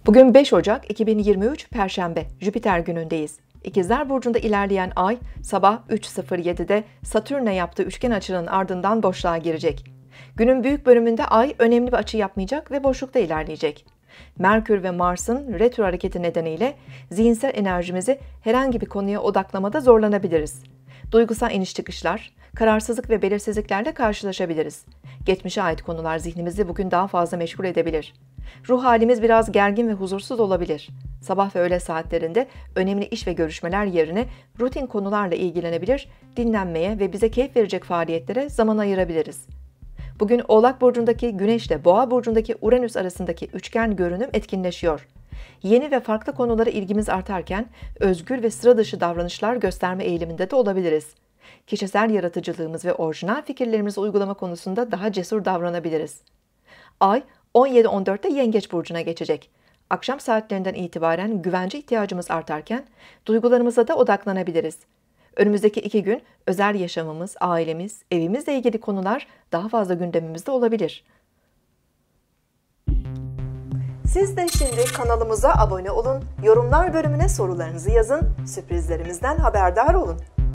Bugün 5 Ocak 2023 Perşembe, Jüpiter günündeyiz. İkizler Burcu'nda ilerleyen ay sabah 3.07'de Satürn'le yaptığı üçgen açının ardından boşluğa girecek. Günün büyük bölümünde ay önemli bir açı yapmayacak ve boşlukta ilerleyecek. Merkür ve Mars'ın retro hareketi nedeniyle zihinsel enerjimizi herhangi bir konuya odaklamada zorlanabiliriz. Duygusal iniş çıkışlar, kararsızlık ve belirsizliklerle karşılaşabiliriz. Geçmişe ait konular zihnimizi bugün daha fazla meşgul edebilir. Ruh halimiz biraz gergin ve huzursuz olabilir. Sabah ve öğle saatlerinde önemli iş ve görüşmeler yerine rutin konularla ilgilenebilir, dinlenmeye ve bize keyif verecek faaliyetlere zaman ayırabiliriz. Bugün Oğlak Burcu'ndaki Güneş ile Boğa Burcu'ndaki Uranüs arasındaki üçgen görünüm etkinleşiyor. Yeni ve farklı konulara ilgimiz artarken özgür ve sıra dışı davranışlar gösterme eğiliminde de olabiliriz. Kişisel yaratıcılığımız ve orijinal fikirlerimizi uygulama konusunda daha cesur davranabiliriz. Ay 17-14'te Yengeç Burcu'na geçecek. Akşam saatlerinden itibaren güvence ihtiyacımız artarken duygularımıza da odaklanabiliriz. Önümüzdeki 2 gün özel yaşamımız, ailemiz, evimizle ilgili konular daha fazla gündemimizde olabilir. Siz de şimdi kanalımıza abone olun, yorumlar bölümüne sorularınızı yazın, sürprizlerimizden haberdar olun.